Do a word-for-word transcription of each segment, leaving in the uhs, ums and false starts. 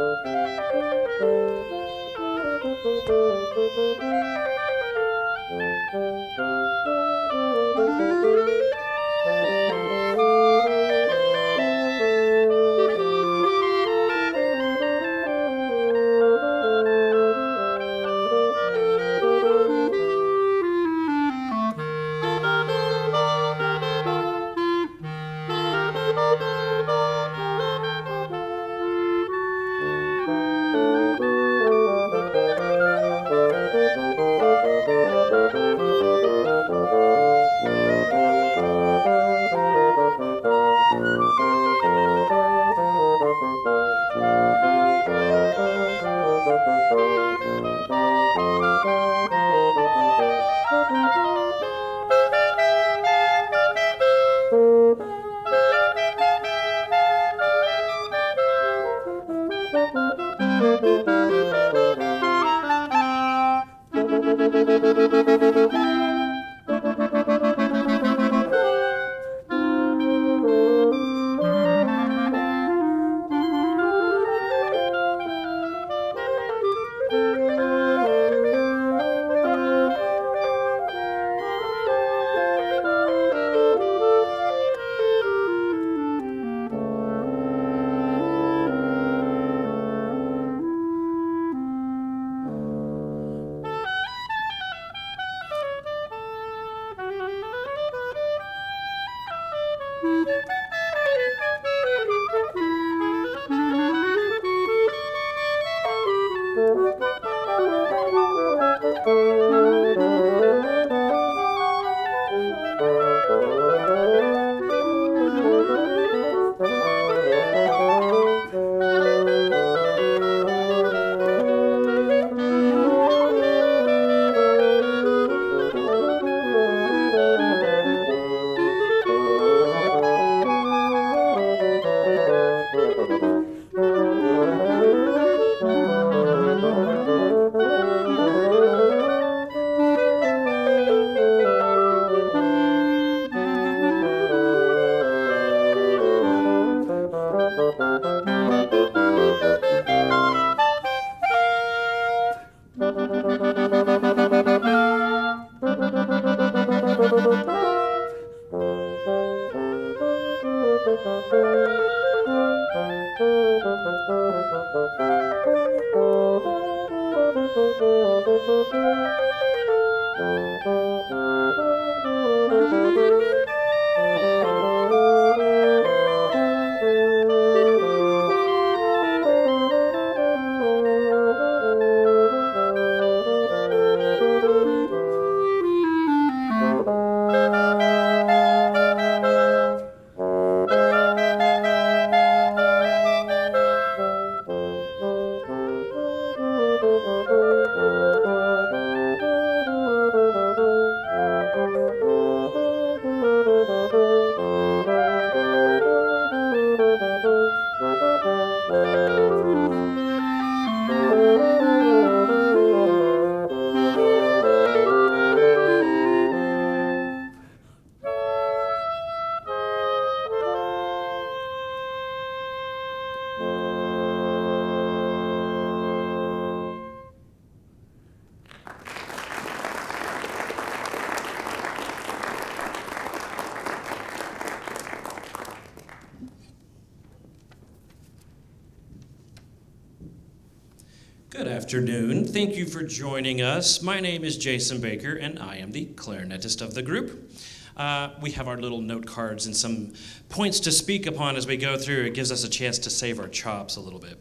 Good afternoon. Thank you for joining us. My name is Jason Baker, and I am the clarinetist of the group. Uh, we have our little note cards and some points to speak upon as we go through. It gives us a chance to save our chops a little bit.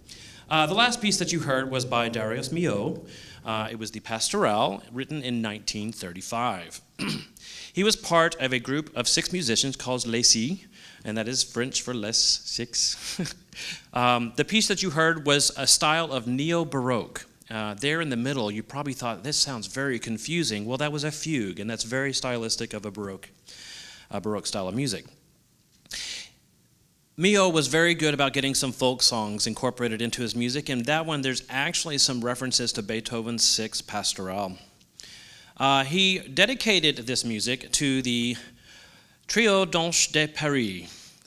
Uh, the last piece that you heard was by Darius Milhaud. Uh, it was the Pastorale, written in nineteen thirty-five. He was part of a group of six musicians called Les Six, and that is French for les six. um, the piece that you heard was a style of neo-Baroque. Uh, there in the middle, you probably thought, this sounds very confusing. Well, that was a fugue, and that's very stylistic of a Baroque, a Baroque style of music. Milhaud was very good about getting some folk songs incorporated into his music, and that one, there's actually some references to Beethoven's Sixth Pastorale. Uh, he dedicated this music to the Trio d'Anches de Paris,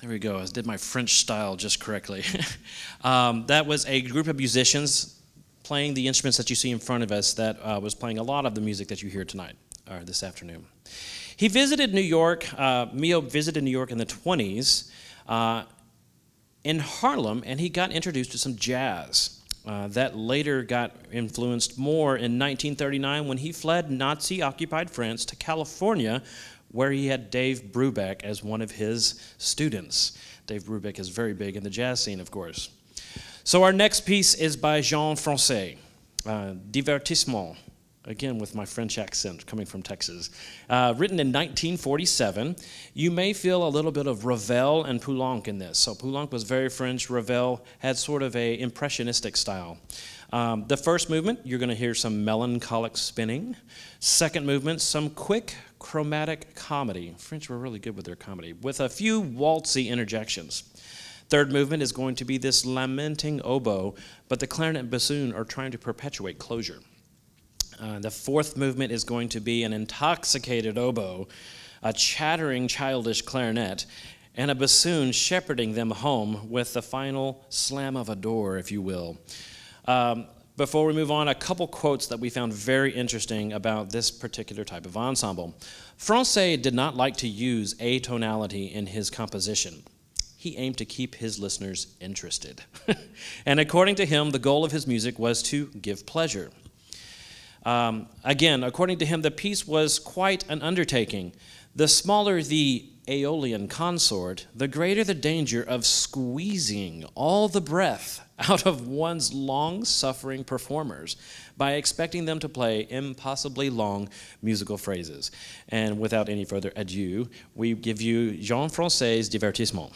There we go. I did my French style just correctly. um, that was a group of musicians playing the instruments that you see in front of us that uh, was playing a lot of the music that you hear tonight, or this afternoon. He visited New York, uh, Milhaud visited New York in the twenties, uh, in Harlem, and he got introduced to some jazz. Uh, that later got influenced more in nineteen thirty-nine when he fled Nazi-occupied France to California, where he had Dave Brubeck as one of his students. Dave Brubeck is very big in the jazz scene, of course. So our next piece is by Jean Francaix, uh, Divertissement, again with my French accent coming from Texas. Uh, written in nineteen forty-seven, you may feel a little bit of Ravel and Poulenc in this. So Poulenc was very French, Ravel had sort of a impressionistic style. Um, the first movement, you're going to hear some melancholic spinning. Second movement, some quick chromatic comedy. French were really good with their comedy, with a few waltzy interjections. Third movement is going to be this lamenting oboe, but the clarinet and bassoon are trying to perpetuate closure. Uh, the fourth movement is going to be an intoxicated oboe, a chattering childish clarinet, and a bassoon shepherding them home with the final slam of a door, if you will. Um, before we move on, a couple quotes that we found very interesting about this particular type of ensemble. Francaix did not like to use atonality in his composition. He aimed to keep his listeners interested. And according to him, the goal of his music was to give pleasure. Um, again, according to him, the piece was quite an undertaking. The smaller the Aeolian consort, the greater the danger of squeezing all the breath out of one's long-suffering performers by expecting them to play impossibly long musical phrases. And without any further ado, we give you Jean Francaix's Divertissement.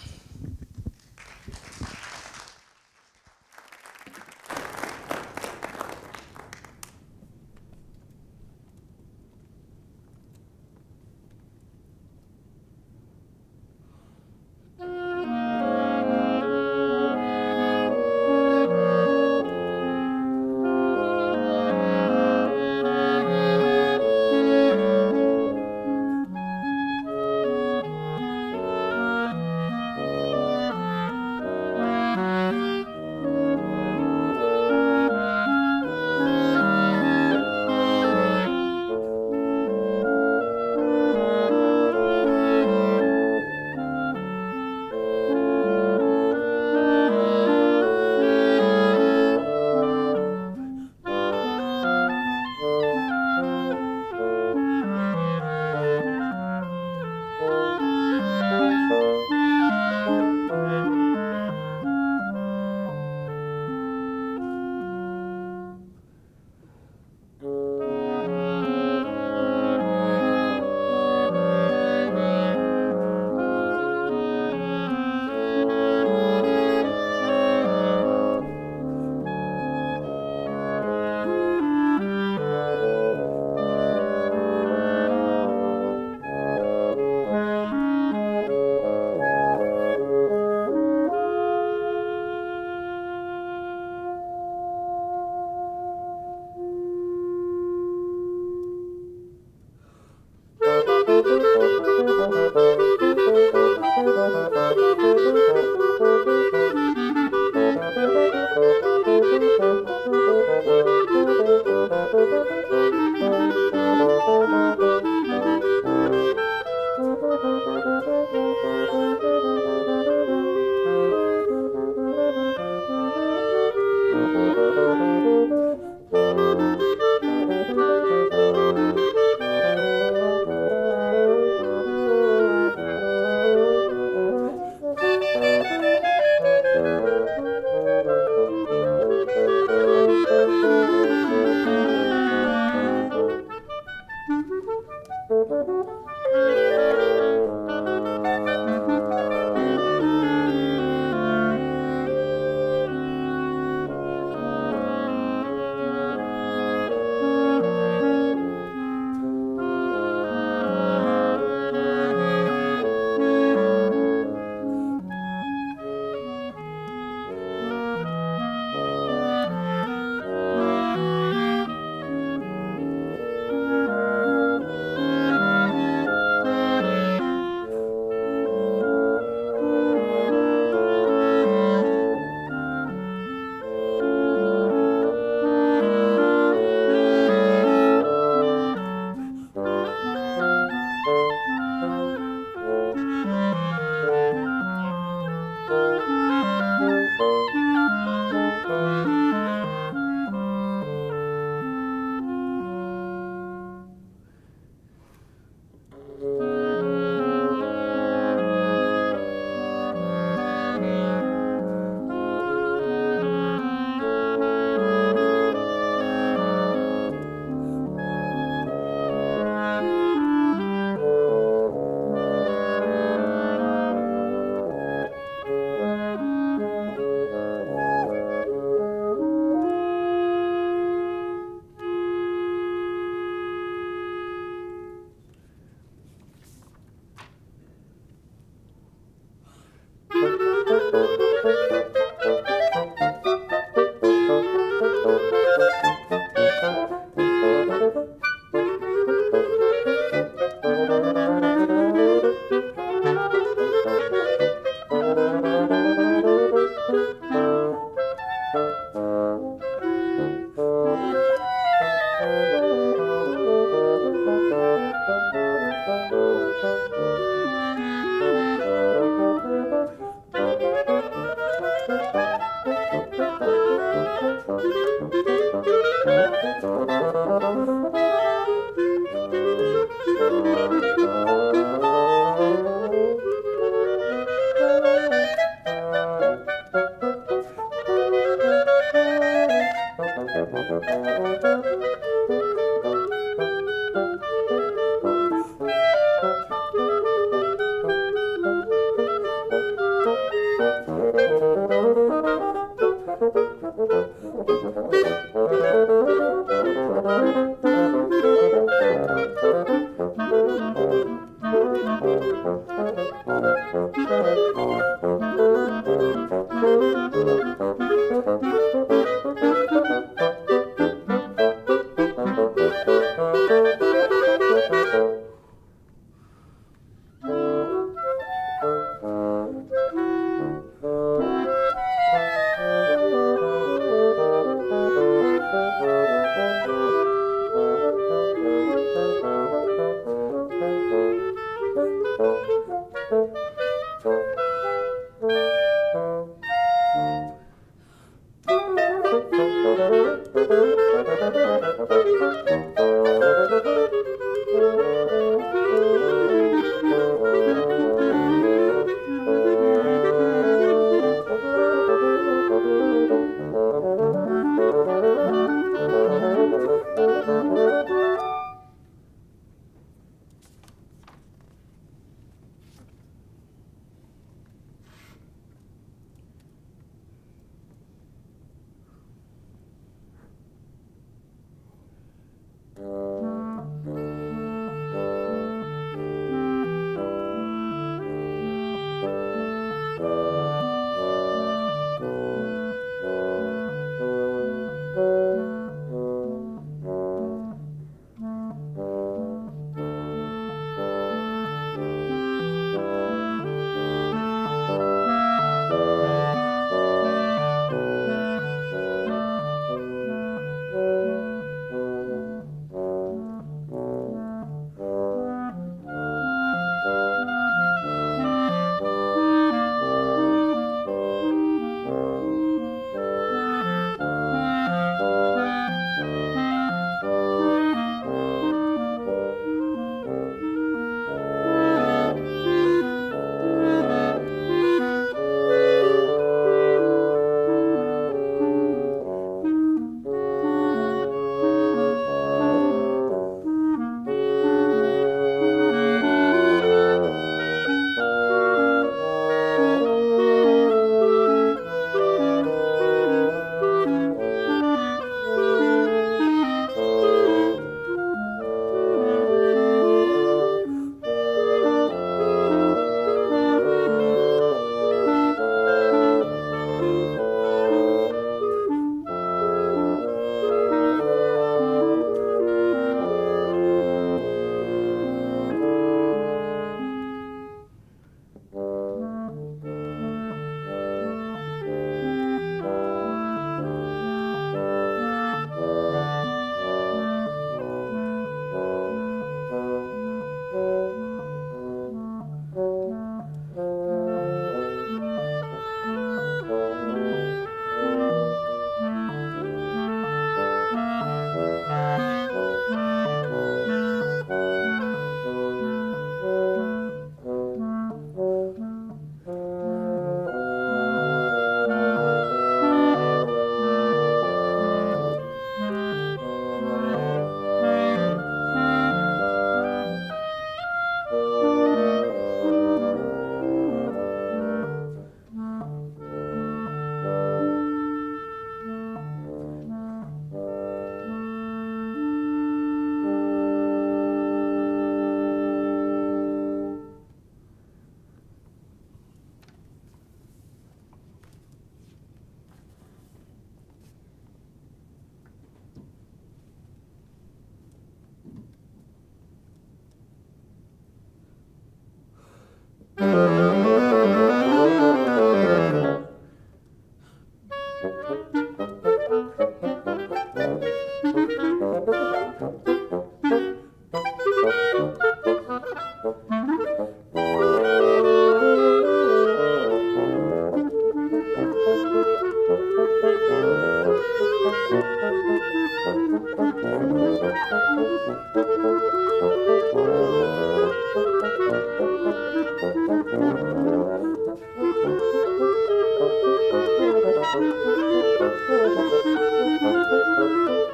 Thank you.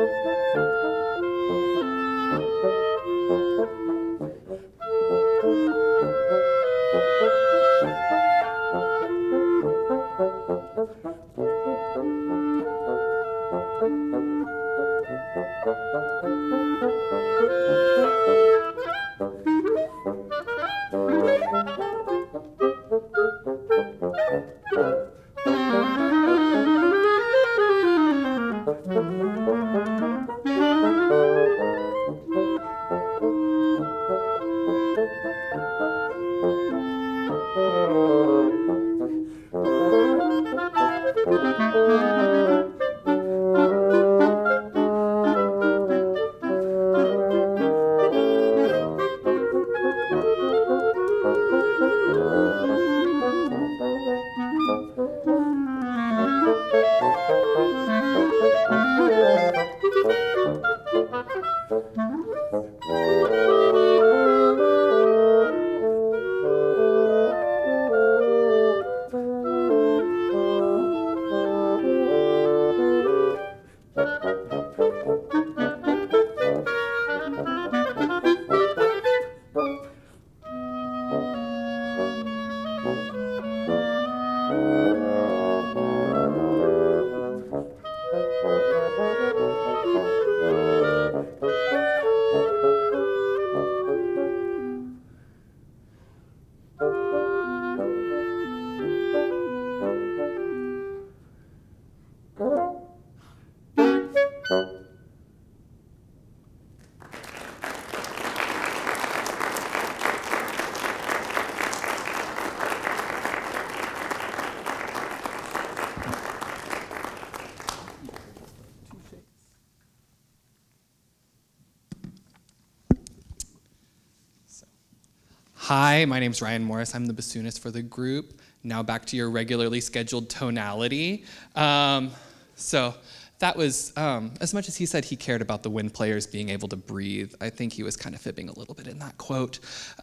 Hi, my name's Ryan Morris. I'm the bassoonist for the group. Now back to your regularly scheduled tonality. Um, so that was, um, as much as he said he cared about the wind players being able to breathe, I think he was kind of fibbing a little bit in that quote.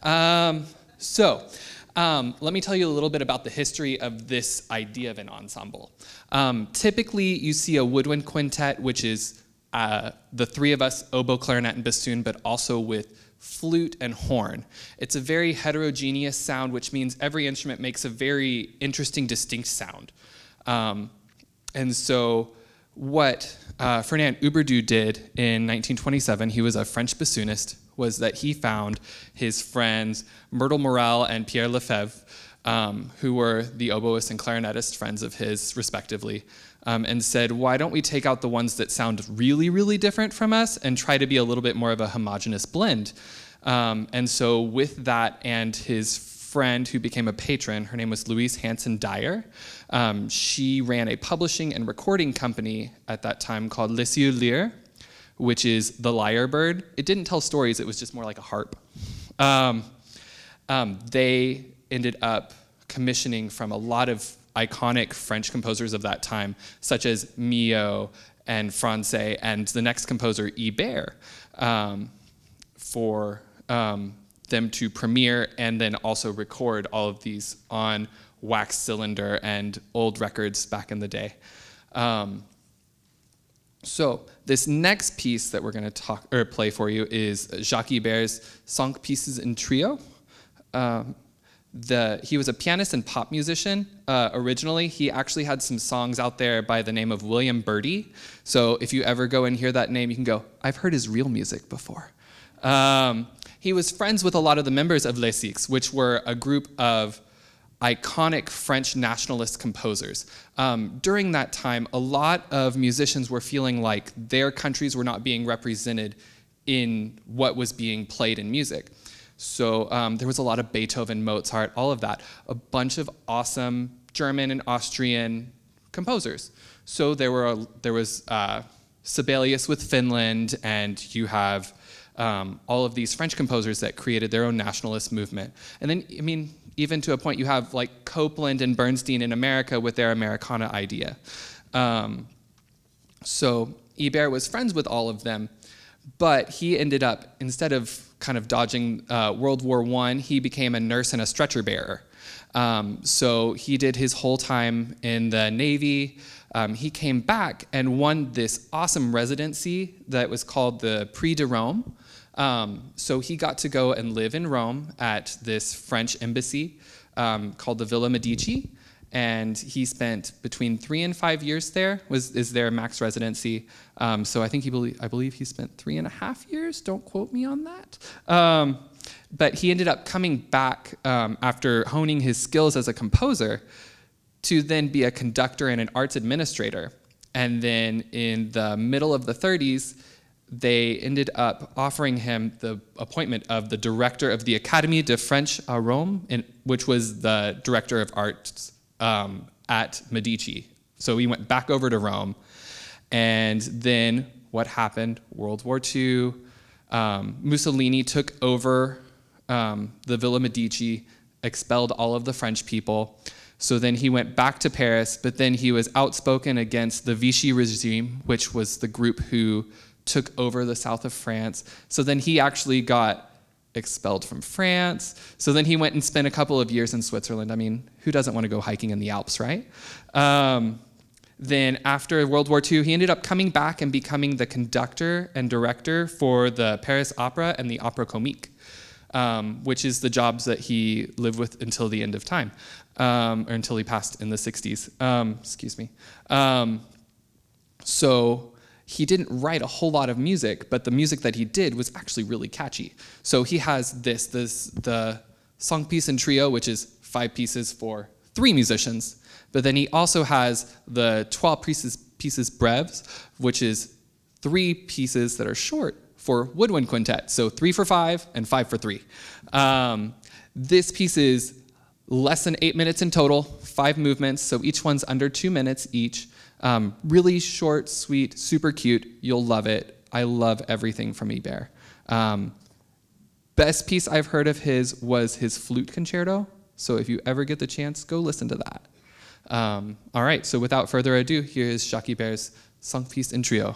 Um, so um, let me tell you a little bit about the history of this idea of an ensemble. Um, typically, you see a woodwind quintet, which is uh, the three of us, oboe, clarinet, and bassoon, but also with flute and horn. It's a very heterogeneous sound, which means every instrument makes a very interesting, distinct sound. Um, and so what uh, Fernand Huberdeau did in nineteen twenty-seven, he was a French bassoonist, was that he found his friends Myrtle Morel and Pierre Lefebvre, um, who were the oboist and clarinetist friends of his, respectively, um, and said, why don't we take out the ones that sound really, really different from us and try to be a little bit more of a homogeneous blend. Um, and so with that and his friend who became a patron, her name was Louise Hanson Dyer, um, she ran a publishing and recording company at that time called Fenglírë, which is the lyre bird. It didn't tell stories, it was just more like a harp. Um, um, they ended up commissioning from a lot of iconic French composers of that time, such as Milhaud and Francaix, and the next composer, Ibert, um, for um, them to premiere and then also record all of these on wax cylinder and old records back in the day. Um, so this next piece that we're going to talk or play for you is Jacques Ibert's Cinq Pieces in Trio. Um, The, he was a pianist and pop musician uh, originally. He actually had some songs out there by the name of William Birdie. So if you ever go and hear that name, you can go, I've heard his real music before. Um, he was friends with a lot of the members of Les Six, which were a group of iconic French nationalist composers. Um, during that time, a lot of musicians were feeling like their countries were not being represented in what was being played in music. So um, there was a lot of Beethoven, Mozart, all of that. A bunch of awesome German and Austrian composers. So there were a, there was uh, Sibelius with Finland, and you have um, all of these French composers that created their own nationalist movement. And then, I mean, even to a point, you have like Copland and Bernstein in America with their Americana idea. Um, so Ibert was friends with all of them. But he ended up, instead of kind of dodging uh, World War One, he became a nurse and a stretcher bearer. Um, so he did his whole time in the Navy. Um, he came back and won this awesome residency that was called the Prix de Rome. Um, so he got to go and live in Rome at this French embassy um, called the Villa Medici. And he spent between three and five years there, was is their max residency. Um, so I think he believe, I believe he spent three and a half years, don't quote me on that. Um, but he ended up coming back um, after honing his skills as a composer to then be a conductor and an arts administrator. And then in the middle of the thirties, they ended up offering him the appointment of the director of the Académie de French à Rome, in, which was the director of arts Um, at Medici. So he went back over to Rome. And then what happened? World War Two, um, Mussolini took over um, the Villa Medici, expelled all of the French people. So then he went back to Paris, but then he was outspoken against the Vichy regime, which was the group who took over the south of France. So then he actually got expelled from France. So then he went and spent a couple of years in Switzerland. I mean, who doesn't want to go hiking in the Alps, right? Um, then after World War Two, he ended up coming back and becoming the conductor and director for the Paris Opera and the Opera Comique, um, which is the jobs that he lived with until the end of time, um, or until he passed in the sixties. Um, excuse me. Um, so he didn't write a whole lot of music, but the music that he did was actually really catchy. So he has this, this the song piece and trio, which is five pieces for three musicians. But then he also has the twelve pieces, pieces breves, which is three pieces that are short for woodwind quintet. So three for five and five for three. Um, this piece is less than eight minutes in total, five movements. So each one's under two minutes each. Um, really short, sweet, super cute. You'll love it. I love everything from Ibert. Um, best piece I've heard of his was his flute concerto. So if you ever get the chance, go listen to that. Um, all right, so without further ado, here is Jacques Ibert's Song Piece and Trio.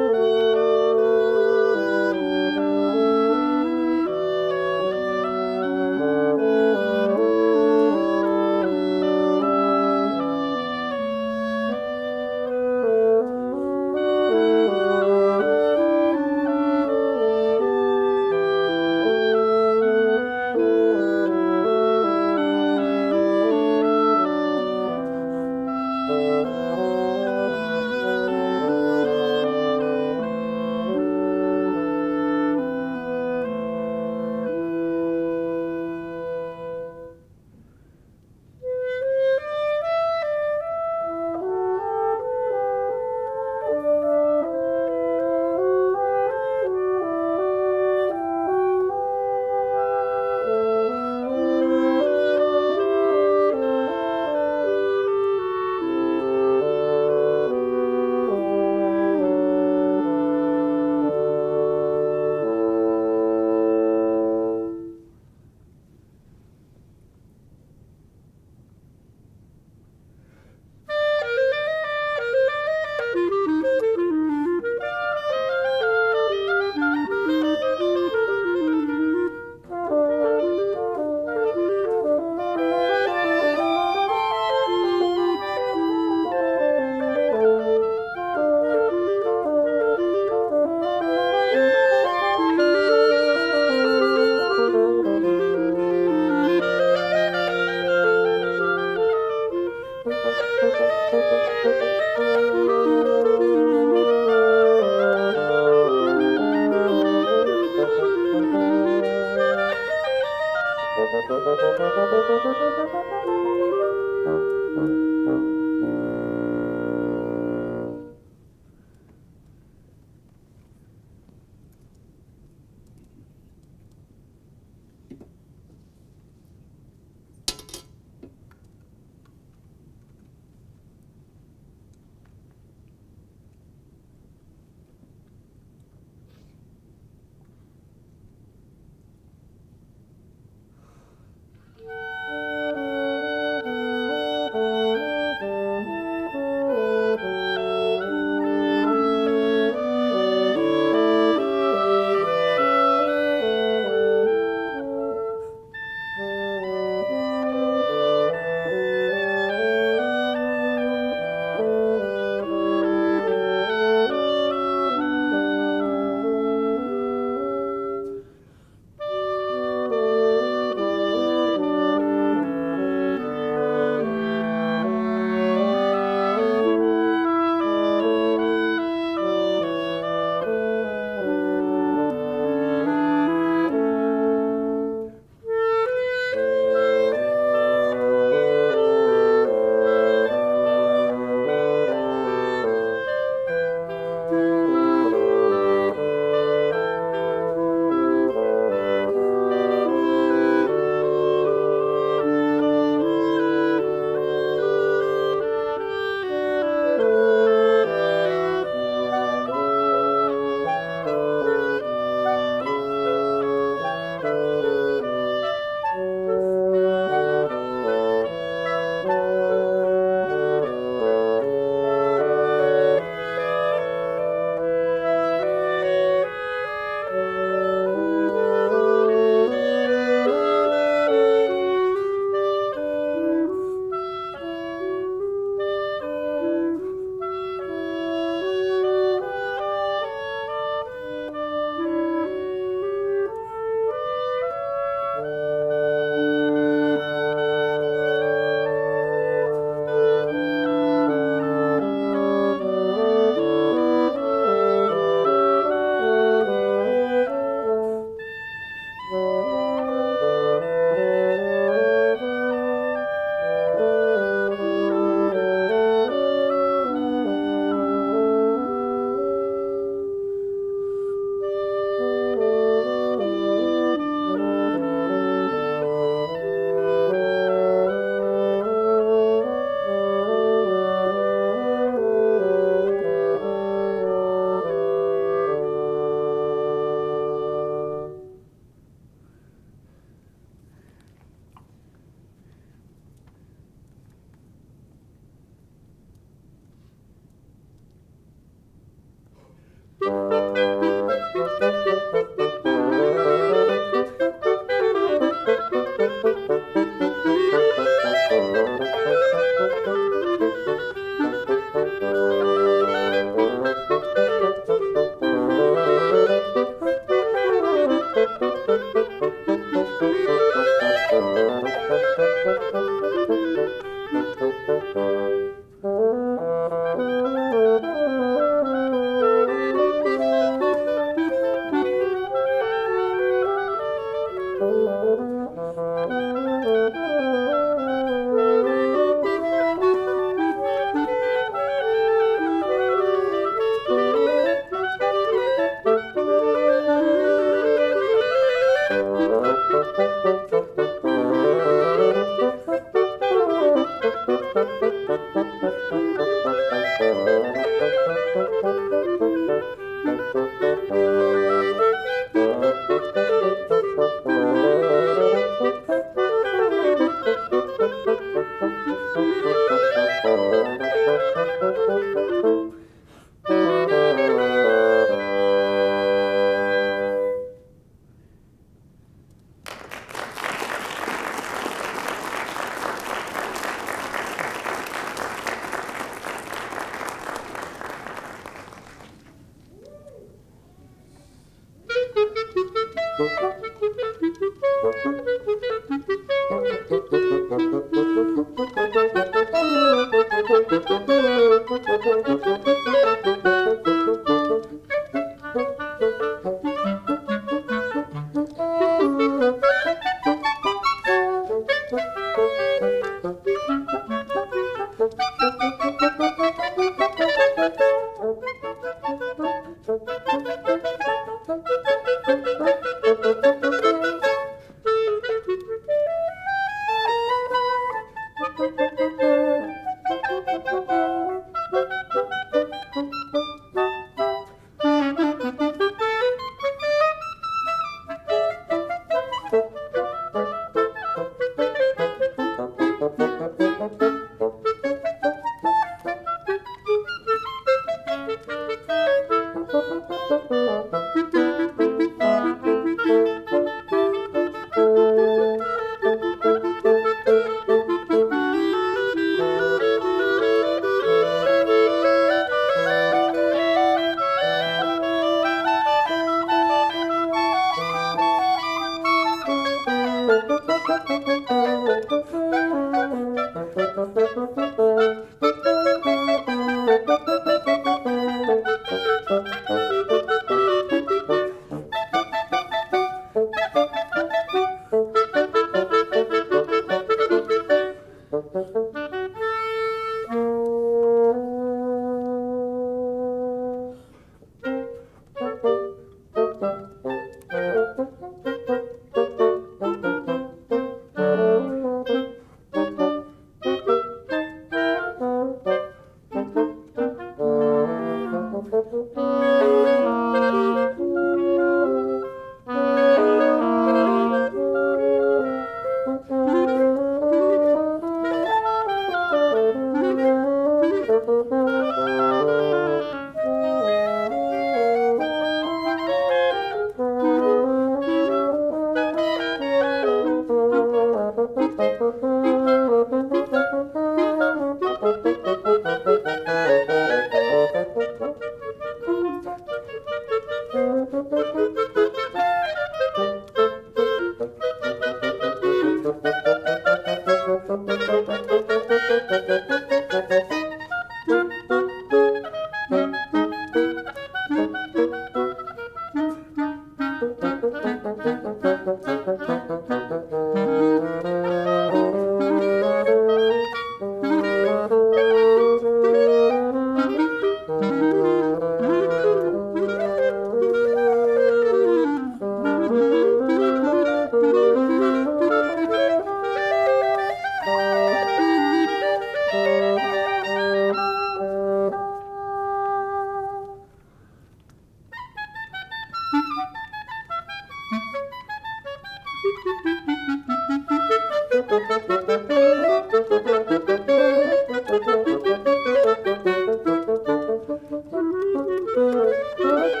Thank you.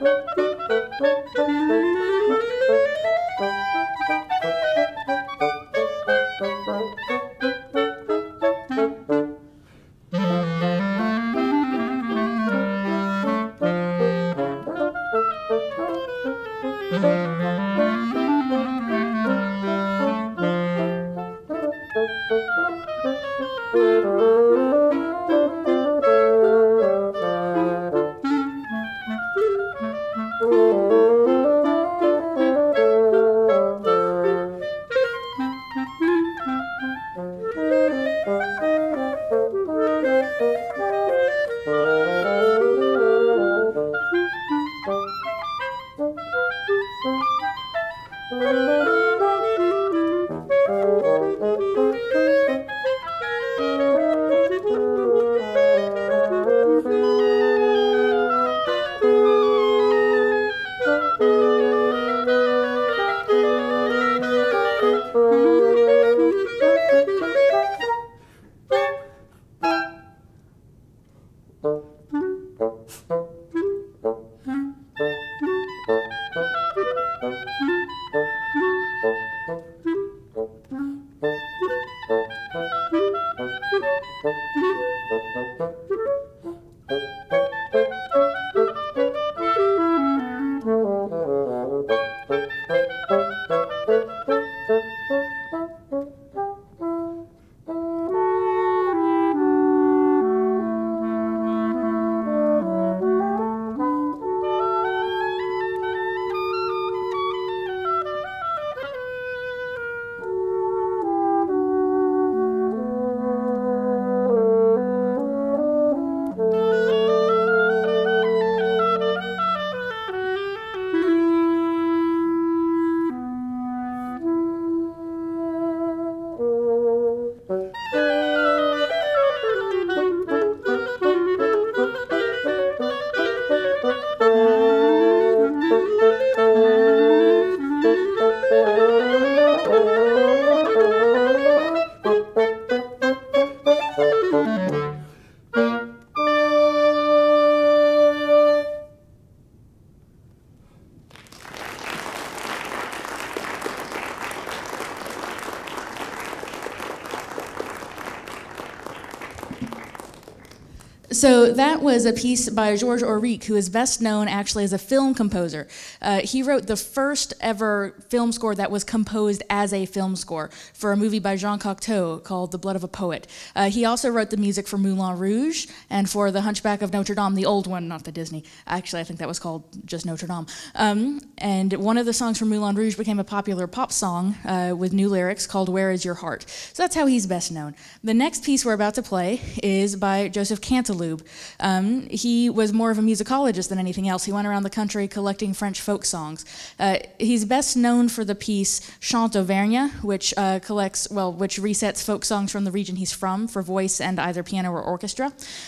So that was a piece by Georges Auric, who is best known actually as a film composer. Uh, he wrote the first ever film score that was composed as a film score for a movie by Jean Cocteau called The Blood of a Poet. Uh, he also wrote the music for Moulin Rouge and for The Hunchback of Notre Dame, the old one, not the Disney. Actually, I think that was called just Notre Dame. Um, and one of the songs from Moulin Rouge became a popular pop song uh, with new lyrics called Where Is Your Heart? So that's how he's best known. The next piece we're about to play is by Joseph Canteloube. Um, he was more of a musicologist than anything else. He went around the country collecting French folk songs. Uh, he's best known for the piece Chant Auvergne, which uh, collects, well, which resets folk songs from the region he's from for voice and either piano or orchestra.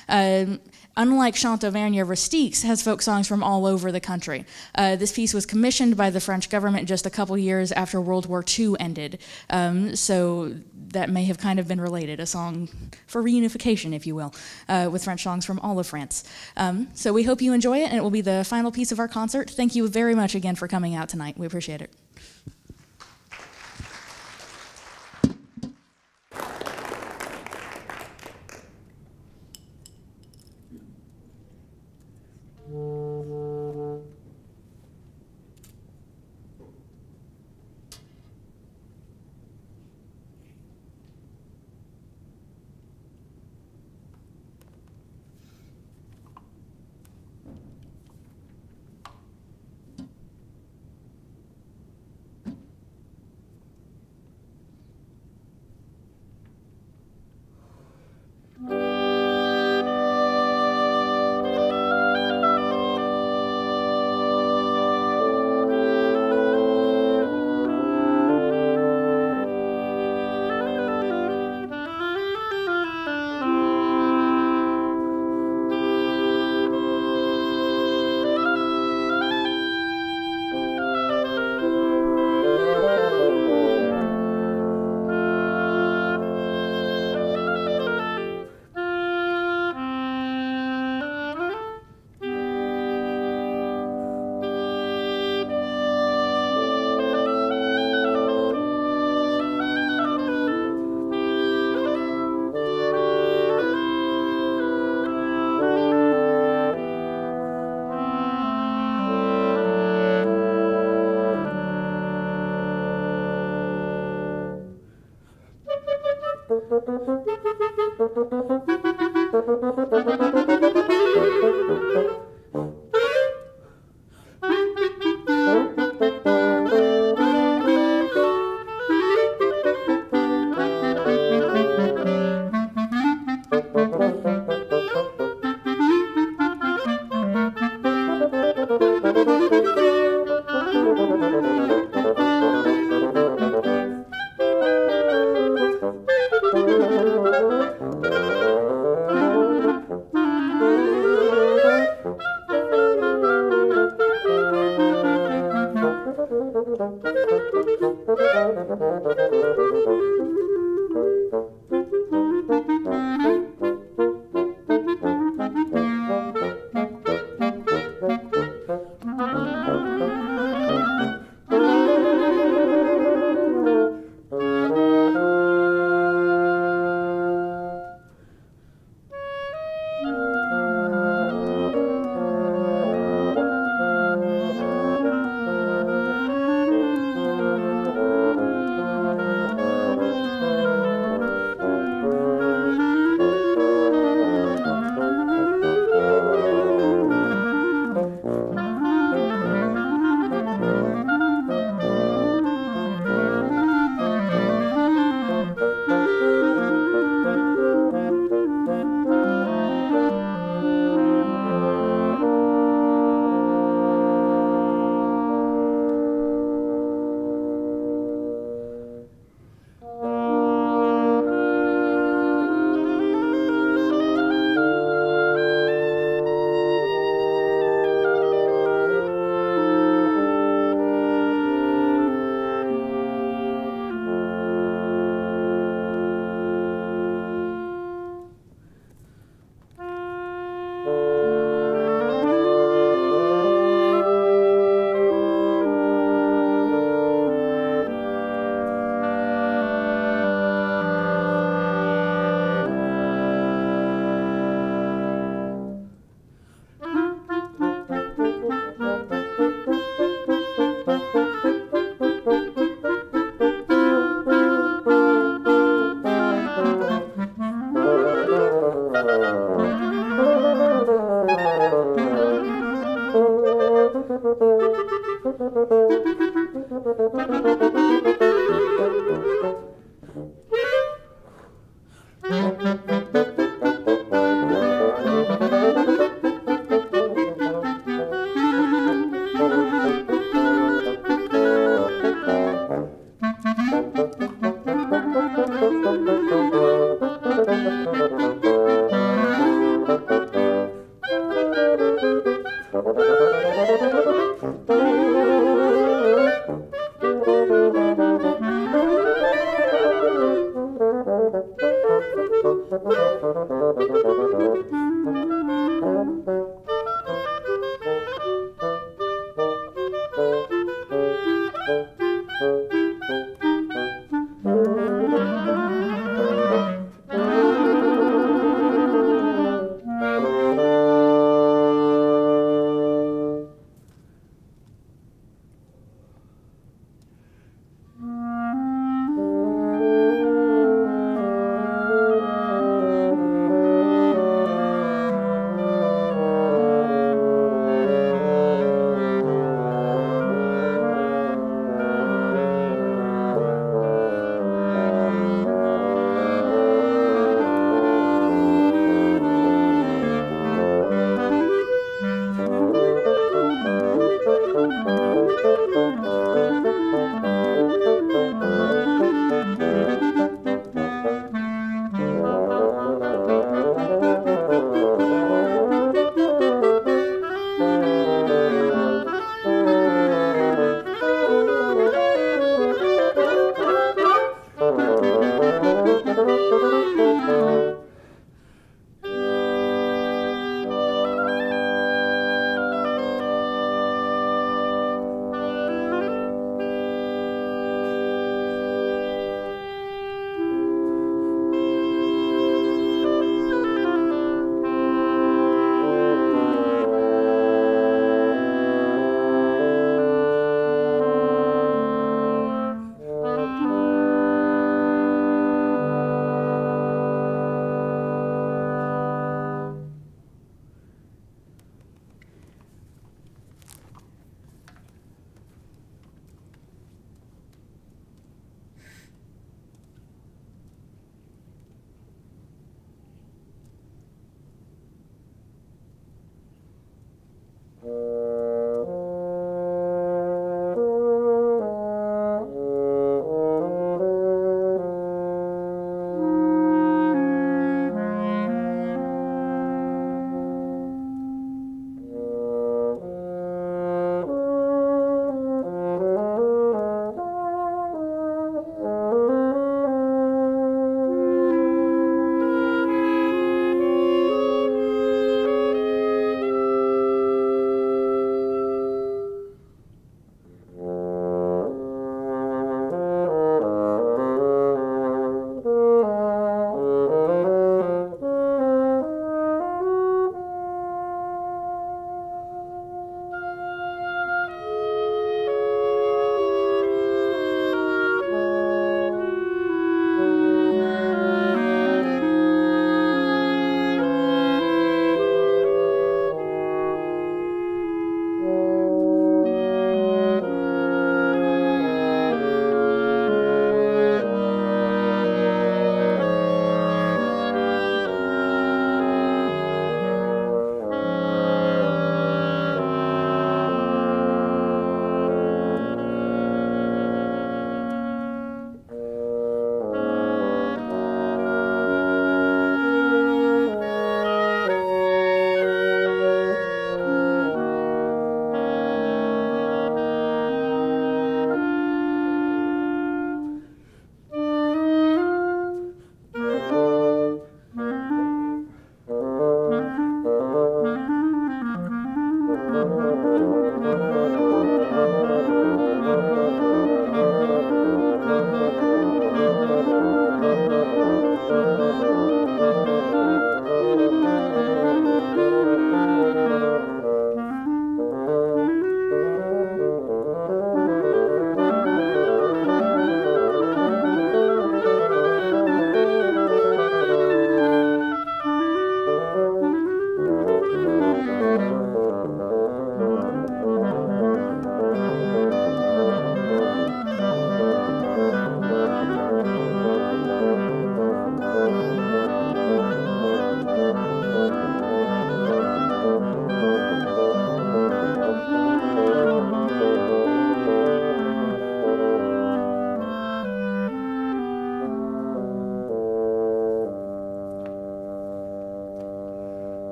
Um, Unlike Chant Auvergne, Rustiques has folk songs from all over the country. Uh, this piece was commissioned by the French government just a couple years after World War Two ended. Um, so that may have kind of been related, a song for reunification, if you will, uh, with French songs from all of France. Um, so we hope you enjoy it, and it will be the final piece of our concert. Thank you very much again for coming out tonight. We appreciate it.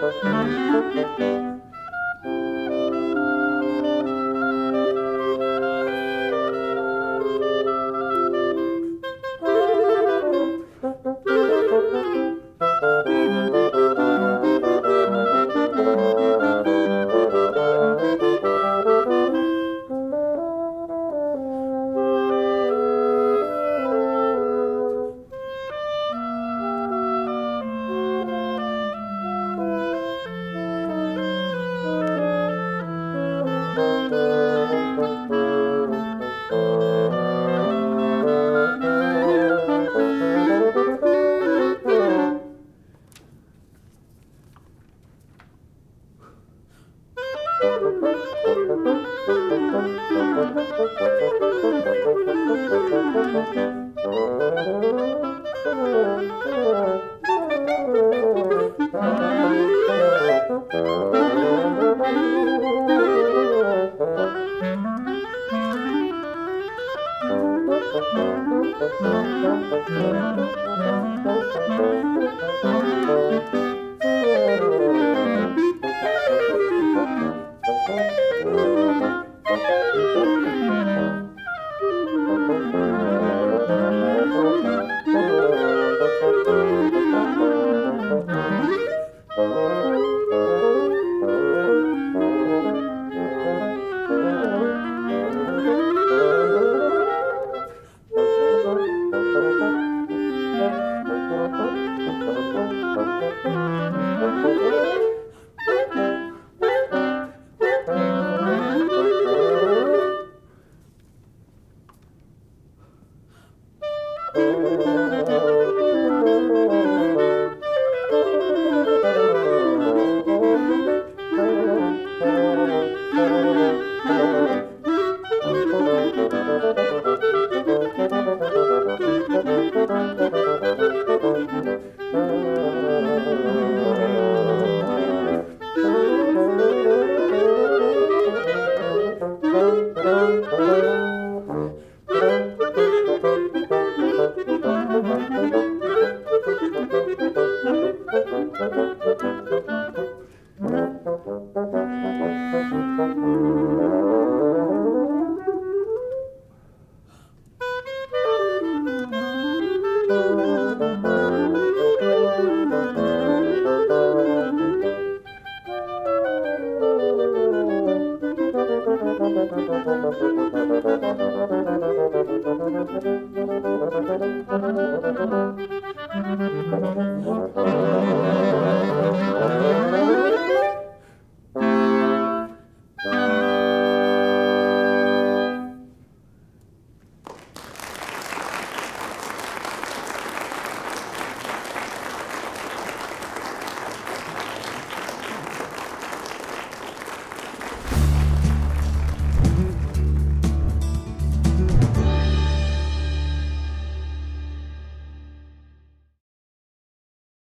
Thank you.